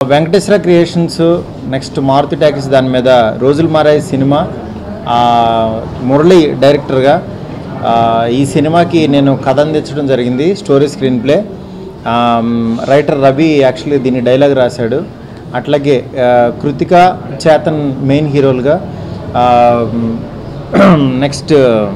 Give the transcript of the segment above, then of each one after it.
Venkateswara creations next Maruti talkies దాని మీద రోజులు మారాయి సినిమా, మురళి డైరెక్టర్గా ఈ సినిమాకి నేను కథ అందించడం జరిగింది. Story screen play, writer Ravi actually దీన్ని డైలాగ్ రాశాడు. అట్లాగే కృతిక చేతన్ మెయిన్ హీరోలుగా, నెక్స్ట్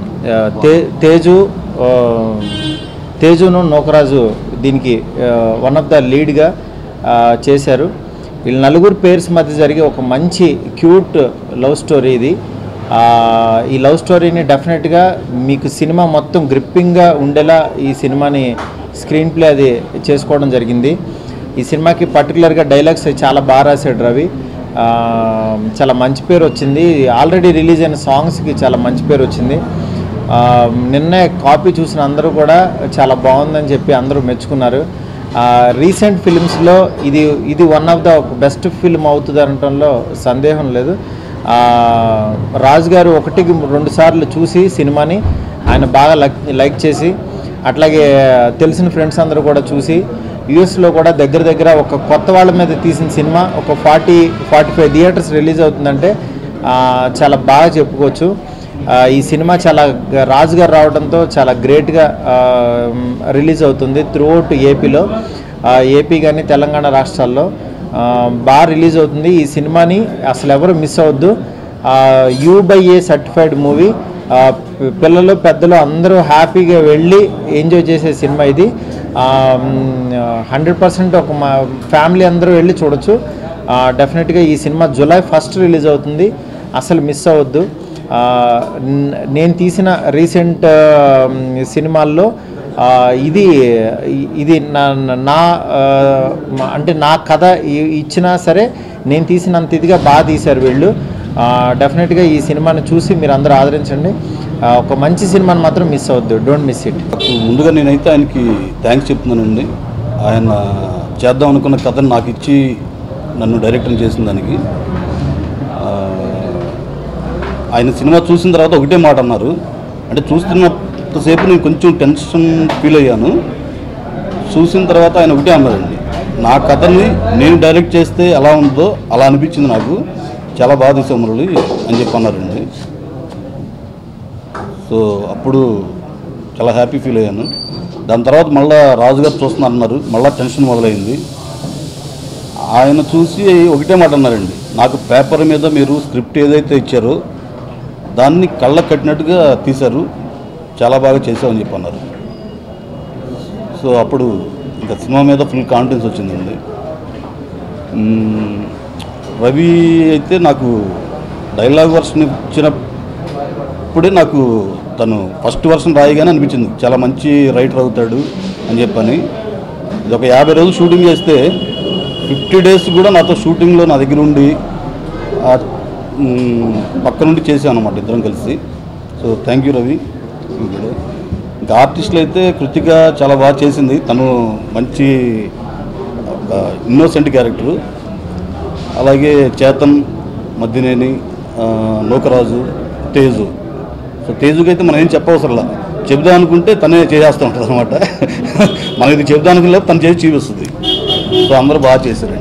తేజును నోకరాజు దీనికి వన్ ఆఫ్ ద లీడ్గా చేశారు. వీళ్ళు నలుగురు పేర్స్ మధ్య జరిగే ఒక మంచి క్యూట్ లవ్ స్టోరీ ఇది. ఈ లవ్ స్టోరీని డెఫినెట్గా మీకు సినిమా మొత్తం గ్రిప్పింగ్గా ఉండేలా ఈ సినిమాని స్క్రీన్ ప్లే అది చేసుకోవడం జరిగింది. ఈ సినిమాకి పర్టికులర్గా డైలాగ్స్ చాలా బాగా రాశాడు రవి. చాలా మంచి పేరు వచ్చింది. ఆల్రెడీ రిలీజ్ అయిన సాంగ్స్కి చాలా మంచి పేరు వచ్చింది. నిన్నే కాపీ చూసిన అందరూ కూడా చాలా బాగుందని చెప్పి అందరూ మెచ్చుకున్నారు. రీసెంట్ ఫిల్మ్స్లో ఇది one of the best film అవుతుంది అనటంలో సందేహం లేదు. రాజు గారు 1-2 సార్లు చూసి సినిమాని ఆయన బాగా లైక్ చేసి, అట్లాగే తెలిసిన ఫ్రెండ్స్ అందరూ కూడా చూసి, యూఎస్లో కూడా దగ్గర ఒక కొత్త వాళ్ళ మీద తీసిన సినిమా ఒక 40-45 థియేటర్స్ రిలీజ్ అవుతుందంటే చాలా బాగా చెప్పుకోవచ్చు. ఈ సినిమా చాలా రాజు గారు రావడంతో చాలా గ్రేట్గా రిలీజ్ అవుతుంది త్రూఅవుట్ ఏపీలో, ఏపీ కానీ తెలంగాణ రాష్ట్రాల్లో బాగా రిలీజ్ అవుతుంది. ఈ సినిమాని అసలు ఎవరు మిస్ అవ్వద్దు. U/A certified movie. పిల్లలు పెద్దలు అందరూ హ్యాపీగా వెళ్ళి ఎంజాయ్ చేసే సినిమా ఇది. 100% ఒక మా ఫ్యామిలీ అందరూ వెళ్ళి చూడొచ్చు. డెఫినెట్గా ఈ సినిమా July 1st రిలీజ్ అవుతుంది, అసలు మిస్ అవ్వద్దు. నేను తీసిన రీసెంట్ సినిమాల్లో ఇది నా అంటే నా కథ ఇచ్చినా సరే నేను తీసినంత ఇదిగా బాగా తీశారు వీళ్ళు. డెఫినెట్గా ఈ సినిమాని చూసి మీరు అందరూ ఆదరించండి. ఒక మంచి సినిమాని మాత్రం మిస్ అవ్వద్దు, డోంట్ మిస్ ఇట్. ముందుగా నేనైతే ఆయనకి థ్యాంక్స్ చెప్తున్నానండి. ఆయన చేద్దాం అనుకున్న కథను నాకు ఇచ్చి నన్ను డైరెక్టర్ చేసిన దానికి. ఆయన సినిమా చూసిన తర్వాత ఒకటే మాట అన్నారు, అంటే చూస్తున్నంతసేపు నేను కొంచెం టెన్షన్ ఫీల్ అయ్యాను. చూసిన తర్వాత ఆయన ఒకటే అన్నారండి, నా కథని నేను డైరెక్ట్ చేస్తే ఎలా ఉందో అలా అనిపించింది నాకు, చాలా బాగా తీసావు మురళి అని చెప్పి అన్నారండి. సో అప్పుడు చాలా హ్యాపీ ఫీల్ అయ్యాను. దాని తర్వాత మళ్ళీ రాజుగారు చూస్తున్నారు అన్నారు, మళ్ళీ టెన్షన్ మొదలైంది. ఆయన చూసి ఒకటే మాట అన్నారండి, నాకు పేపర్ మీద మీరు స్క్రిప్ట్ ఏదైతే ఇచ్చారో దాన్ని కళ్ళకు కట్టినట్టుగా తీశారు, చాలా బాగా చేసామని చెప్పి అన్నారు. సో అప్పుడు ఇంకా సినిమా మీద ఫుల్ కాన్ఫిడెన్స్ వచ్చిందండి. రవి అయితే నాకు డైలాగ్ వర్షన్ ఇచ్చినప్పుడే నాకు తను ఫస్ట్ వర్షన్ రాయగానే అనిపించింది చాలా మంచి రైటర్ అవుతాడు అని చెప్పని. ఇది ఒక 50 రోజులు షూటింగ్ చేస్తే 50 డేస్ కూడా నాతో షూటింగ్లో నా దగ్గర ఉండి పక్క నుండి చేసాం అన్నమాట ఇద్దరం కలిసి. So thank you Ravi. ఇంకా ఆర్టిస్టులు అయితే కృతిక చాలా బాగా చేసింది, తను మంచి ఇన్నోసెంట్ క్యారెక్టరు. అలాగే చేతన్, మద్దినేని, నోకరాజు, తేజు. సో తేజుకి అయితే మనం ఏం చెప్పవసరంలా, చెబుదాం అనుకుంటే తనే చేసేస్తూ ఉంటుంది అనమాట. మనం ఇది చెబుదాం అనుకునే తను చేసి చూపిస్తుంది. సో అందరూ బాగా చేశారండి.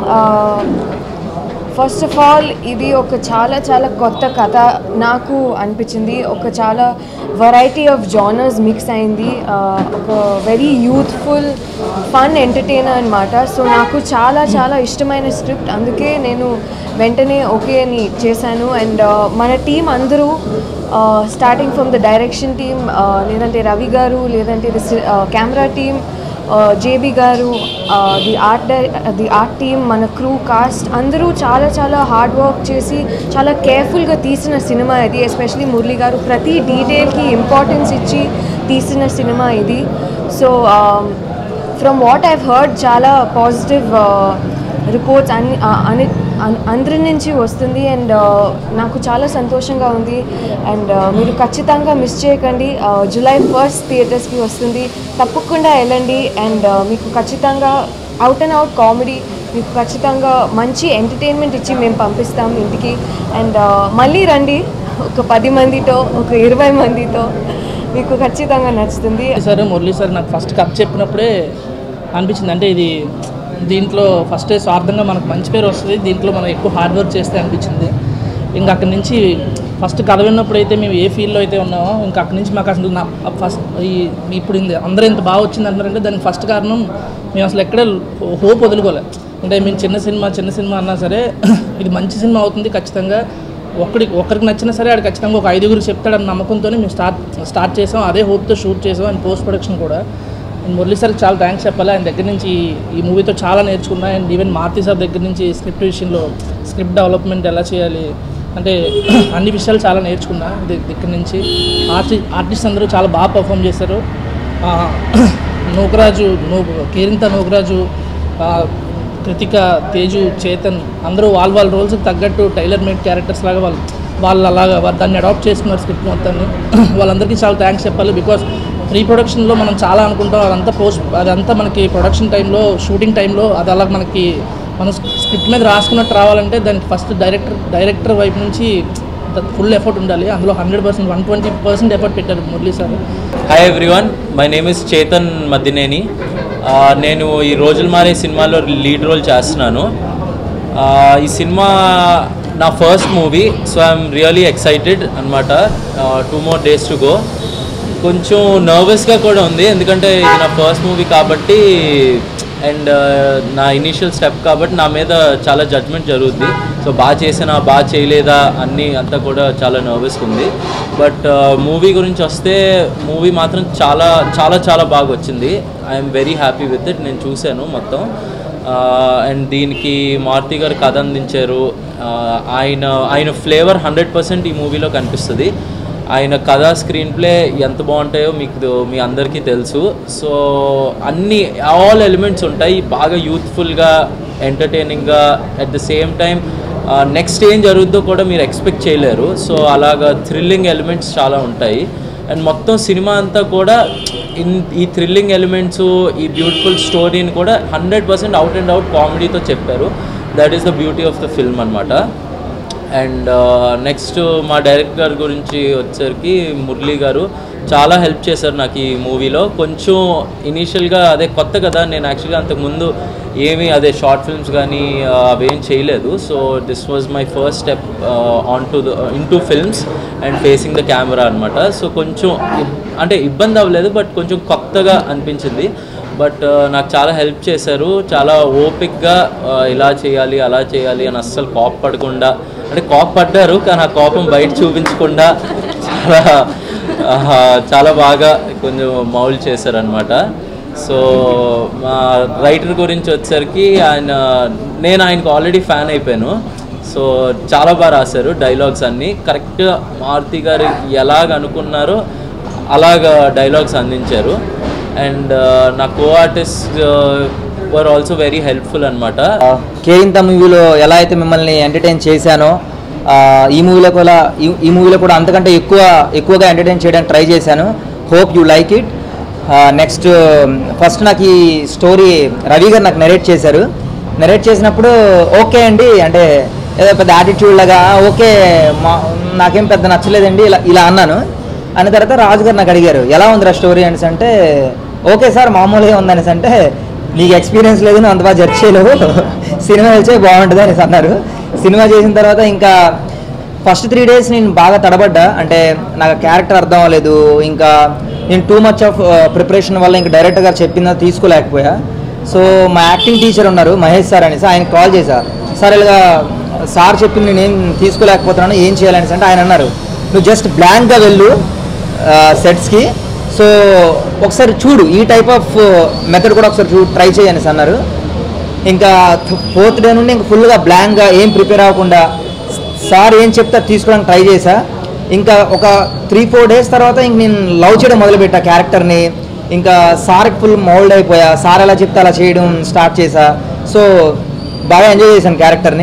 ఫస్ట్ ఆఫ్ ఆల్ ఇది ఒక చాలా కొత్త కథ నాకు అనిపించింది. ఒక చాలా వెరైటీ ఆఫ్ జానర్స్ మిక్స్ అయింది. ఒక వెరీ యూత్ఫుల్ ఫన్ ఎంటర్టైనర్ అనమాట. సో నాకు చాలా ఇష్టమైన స్క్రిప్ట్, అందుకే నేను వెంటనే ఓకే అని చేశాను. అండ్ మన టీం అందరూ starting from the direction team, లేదంటే రవి గారు, లేదంటే కెమెరా టీమ్, జేబీ గారు, ది ఆర్ట్ టీమ్, మన క్రూ కాస్ట్ అందరూ చాలా హార్డ్ వర్క్ చేసి చాలా కేర్ఫుల్గా తీసిన సినిమా ఇది. ఎస్పెషలీ మురళి గారు ప్రతి డీటెయిల్కి ఇంపార్టెన్స్ ఇచ్చి తీసిన సినిమా ఇది. So from what I've heard చాలా పాజిటివ్ రిపోర్ట్స్ అందరి నుంచి వస్తుంది. అండ్ నాకు చాలా సంతోషంగా ఉంది. అండ్ మీరు ఖచ్చితంగా మిస్ చేయకండి. July 1st థియేటర్స్కి వస్తుంది, తప్పకుండా వెళ్ళండి. అండ్ మీకు ఖచ్చితంగా అవుట్ అండ్ అవుట్ కామెడీ, మీకు ఖచ్చితంగా మంచి ఎంటర్టైన్మెంట్ ఇచ్చి మేము పంపిస్తాం ఇంటికి. అండ్ మళ్ళీ రండి, ఒక 10 మందితో, ఒక 20 మందితో, మీకు ఖచ్చితంగా నచ్చుతుంది. సార్ మురళి సార్ నాకు ఫస్ట్ కథ చెప్పినప్పుడే అనిపించింది, అంటే ఇది దీంట్లో ఫస్టే స్వార్థంగా మనకు మంచి పేరు వస్తుంది, దీంట్లో మనం ఎక్కువ హార్డ్ వర్క్ చేస్తే అనిపించింది. ఇంకా అక్కడి నుంచి ఫస్ట్ కథ విన్నప్పుడు అయితే మేము ఏ ఫీల్డ్లో అయితే ఉన్నామో ఇంకా అక్కడి నుంచి మాకు అసలు ఫస్ట్ ఇప్పుడు అందరూ ఇంత బాగా వచ్చింది అంటారంటే దానికి ఫస్ట్ కారణం మేము అసలు ఎక్కడ హోప్ వదులుకోలేదు. అంటే మేము చిన్న సినిమా అన్నా సరే ఇది మంచి సినిమా అవుతుంది ఖచ్చితంగా, ఒకరికి నచ్చినా సరే ఆడు ఖచ్చితంగా ఒక 5గురికి చెప్తాడన్న నమ్మకంతోనే మేము స్టార్ట్ చేసాం. అదే హోప్తో షూట్ చేసాం. అండ్ పోస్ట్ ప్రొడక్షన్ కూడా అండ్ మురళీ సార్కి చాలా థ్యాంక్స్ చెప్పాలి. ఆయన దగ్గర నుంచి ఈ మూవీతో చాలా నేర్చుకున్నా. అండ్ ఈవెన్ మారుతి సార్ దగ్గర నుంచి స్క్రిప్ట్ విషయంలో స్క్రిప్ట్ డెవలప్మెంట్ ఎలా చేయాలి అంటే అన్ని విషయాలు చాలా నేర్చుకున్నా దగ్గర నుంచి. ఆర్టిస్ట్ అందరూ చాలా బాగా పర్ఫామ్ చేశారు. కేరింత నోకరాజు, కృతిక, తేజు, చేతన్ అందరూ వాళ్ళ రోల్స్కి తగ్గట్టు టైలర్ మేడ్ క్యారెక్టర్స్ లాగా వాళ్ళు అలాగా దాన్ని అడాప్ట్ చేసుకున్నారు స్క్రిప్ట్ మొత్తాన్ని. వాళ్ళందరికీ చాలా థ్యాంక్స్ చెప్పాలి. బికాస్ ప్రీ ప్రొడక్షన్లో మనం చాలా అనుకుంటాం, అదంతా మనకి ప్రొడక్షన్ టైంలో షూటింగ్ టైంలో అది అలా మనకి మనం స్క్రిప్ట్ మీద రాసుకున్నట్టు రావాలంటే దానికి ఫస్ట్ డైరెక్టర్ వైపు నుంచి ఫుల్ ఎఫర్ట్ ఉండాలి. అందులో 100%, 120% ఎఫర్ట్ పెట్టారు Murali sir. Hi everyone, my name is Chetan Maddineni. నేను ఈ రోజులు మారే సినిమాలో లీడ్ రోల్ చేస్తున్నాను. ఈ సినిమా నా first movie, so I'm really excited అనమాట. 2 more days to go. కొంచెం నర్వస్గా కూడా ఉంది, ఎందుకంటే ఇది నా ఫస్ట్ మూవీ కాబట్టి అండ్ నా ఇనీషియల్ స్టెప్ కాబట్టి నా మీద చాలా జడ్జ్మెంట్ జరుగుద్ది. సో బాగా చేసినా బాగా చేయలేదా అన్నీ అంతా కూడా చాలా నర్వస్గా ఉంది. బట్ మూవీ గురించి వస్తే మూవీ మాత్రం చాలా చాలా చాలా బాగా వచ్చింది. I'm very happy with it. నేను చూశాను మొత్తం. అండ్ దీనికి మారుతి గారు కథ అందించారు. ఆయన ఫ్లేవర్ 100% ఈ మూవీలో కనిపిస్తుంది. ఆయన కథ, స్క్రీన్ ప్లే ఎంత బాగుంటాయో మీ అందరికీ తెలుసు. సో ఆల్ ఎలిమెంట్స్ ఉంటాయి, బాగా యూత్ఫుల్గా, ఎంటర్టైనింగ్గా, at the same time next ఏం జరుగుద్దో కూడా మీరు ఎక్స్పెక్ట్ చేయలేరు. సో అలాగా థ్రిల్లింగ్ ఎలిమెంట్స్ చాలా ఉంటాయి. అండ్ మొత్తం సినిమా అంతా కూడా ఈ థ్రిల్లింగ్ ఎలిమెంట్స్, ఈ బ్యూటిఫుల్ స్టోరీని కూడా 100% అవుట్ అండ్ అవుట్ కామెడీతో చెప్పారు. That is the beauty of the film అనమాట. అండ్ నెక్స్ట్ మా డైరెక్టర్ గారి గురించి వచ్చేసరికి మురళీ గారు చాలా హెల్ప్ చేశారు నాకు ఈ మూవీలో. కొంచెం ఇనీషియల్గా అదే కొత్త కదా, నేను యాక్చువల్గా అంతకుముందు అదే షార్ట్ ఫిల్మ్స్ కానీ అవేం చేయలేదు. So this was my first step into films and facing the camera అనమాట. సో కొంచెం అంటే ఇబ్బంది అవ్వలేదు, బట్ కొంచెం కొత్తగా అనిపించింది. బట్ నాకు చాలా హెల్ప్ చేశారు. చాలా ఓపిక్గా ఇలా చేయాలి అలా చేయాలి అని అస్సలు కోపపడకుండా, అంటే కోపపడ్డారు కానీ ఆ కోపం బయట చూపించకుండా చాలా బాగా కొంచెం మౌల్డ్ చేశారనమాట. సో మా రైటర్ గురించి వచ్చేసరికి నేను ఆయనకు ఆల్రెడీ ఫ్యాన్ అయిపోయాను. సో చాలా బాగా రాశారు డైలాగ్స్ అన్నీ. కరెక్ట్గా మారుతి గారు ఎలాగ అనుకున్నారో అలాగ డైలాగ్స్ అందించారు. అండ్ నా co artist were also very helpful అనమాట. కేరింత మూవీలో ఎలా అయితే మిమ్మల్ని ఎంటర్టైన్ చేశానో ఈ మూవీలో కూడా అంతకంటే ఎక్కువగా ఎంటర్టైన్ చేయడానికి ట్రై చేశాను. Hope you like it. Next first నాకు ఈ స్టోరీ రవి గారు నాకు నెరేట్ చేశారు. నెరేట్ చేసినప్పుడు ఓకే అండి, అంటే ఏదో పెద్ద యాటిట్యూడ్ లాగా ఓకే నాకేం పెద్ద నచ్చలేదండి ఇలా అన్నాను. అన్న తర్వాత రాజు గారు నాకు అడిగారు ఎలా ఉందిరా స్టోరీ అనేసి అంటే ఓకే సార్ మామూలుగా ఉందనేసి అంటే నీకు ఎక్స్పీరియన్స్ లేదు, నువ్వు అంత బాగా జడ్జ్ చేయలేవు, సినిమా వచ్చే బాగుంటుంది అనేసి అన్నారు. సినిమా చేసిన తర్వాత ఇంకా ఫస్ట్ 3 days నేను బాగా తడబడ్డా. అంటే నాకు క్యారెక్టర్ అర్థం అవ్వలేదు, ఇంకా నేను టూ మచ్ ఆఫ్ ప్రిపరేషన్ వల్ల ఇంకా డైరెక్టర్ గారు చెప్పిందా తీసుకోలేకపోయా. సో మా యాక్టింగ్ టీచర్ ఉన్నారు మహేష్ సార్ అనేసి, ఆయన కాల్ చేశా, సార్ ఇలాగా సార్ చెప్పింది నేనేం తీసుకోలేకపోతున్నాను, ఏం చేయాలనేసి అంటే ఆయన అన్నారు నువ్వు జస్ట్ బ్లాంక్గా వెళ్ళు సెట్స్కి, సో ఒకసారి చూడు ఈ టైప్ ఆఫ్ మెథడ్ కూడా ఒకసారి ట్రై చేయనేసి అన్నారు. ఇంకా 4th day నుండి ఇంకా ఫుల్గా బ్లాంక్గా ఏం ప్రిపేర్ అవ్వకుండా సార్ ఏం చెప్తే తీసుకోవడానికి ట్రై చేశా. ఇంకా ఒక 3-4 days తర్వాత ఇంక నేను లవ్ చేయడం మొదలుపెట్టా క్యారెక్టర్ని. ఇంకా సార్కి ఫుల్ మౌల్డ్ అయిపోయా, సార్ ఎలా చెప్తే అలా చేయడం స్టార్ట్ చేశా. సో బాగా ఎంజాయ్ చేశాను క్యారెక్టర్ని.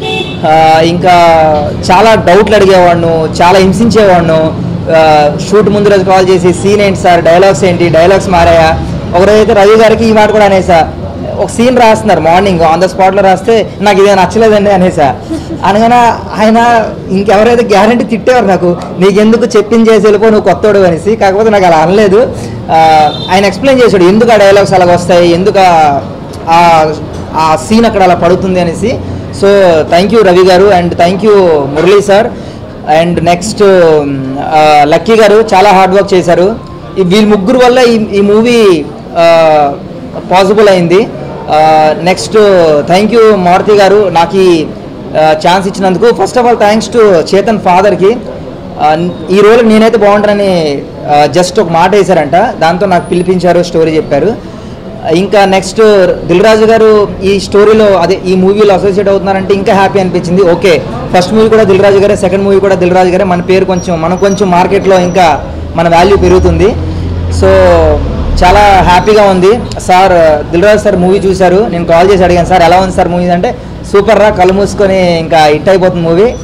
ఇంకా చాలా డౌట్లు అడిగేవాడిను, చాలా హింసించేవాడిను. షూట్ ముందు రోజు కాల్ చేసి సీన్ ఏంటి సార్, డైలాగ్స్ ఏంటి, డైలాగ్స్ మారాయా. ఒకరోజైతే రవి గారికి ఈ మాట కూడా అనేసా, ఒక సీన్ రాస్తున్నారు మార్నింగ్ ఆన్ ద స్పాట్లో రాస్తే నాకు ఇదే నచ్చలేదండి అనేసా. అనగానే ఆయన ఇంకెవరైతే గ్యారంటీ తిట్టేవారు నాకు, నీకెందుకు చెప్పింది చేసి వెళ్ళిపో నువ్వు కొత్తోడు అనేసి. కాకపోతే నాకు అలా అనలేదు. ఆయన ఎక్స్ప్లెయిన్ చేశాడు ఎందుకు ఆ డైలాగ్స్ అలాగ వస్తాయి, ఎందుకు ఆ సీన్ అక్కడ అలా పడుతుంది అనేసి. సో థ్యాంక్ యూ రవి గారు and thank you Murali sir and next Lucky గారు చాలా హార్డ్ వర్క్ చేశారు. వీళ్ళ ముగ్గురు వల్ల ఈ మూవీ పాసిబుల్ అయింది. నెక్స్ట్ థ్యాంక్ యూ మారుతి గారు నాకు ఈ ఛాన్స్ ఇచ్చినందుకు. First of all thanks to Chetan ఫాదర్కి. ఈ రోజు నేనైతే బాగుంటానని జస్ట్ ఒక మాట వేశారంట, దాంతో నాకు పిలిపించారు, స్టోరీ చెప్పారు. ఇంకా నెక్స్ట్ దిల్ రాజు గారు ఈ స్టోరీలో అదే ఈ మూవీలో అసోసియేట్ అవుతున్నారంటే ఇంకా హ్యాపీ అనిపించింది. ఓకే, ఫస్ట్ మూవీ కూడా దిల్ రాజు గారే, సెకండ్ మూవీ కూడా దిల్ రాజు గారే, మన పేరు కొంచెం మార్కెట్లో ఇంకా మన వాల్యూ పెరుగుతుంది. సో చాలా హ్యాపీగా ఉంది. Sir Dil Raju sir movie చూశారు, నేను కాల్ చేసి అడిగాను సార్ ఎలా ఉంది సార్ మూవీ అంటే సూపర్ రా, కళ్ళు మూసుకొని ఇంకా హిట్ అయిపోతుంది మూవీ.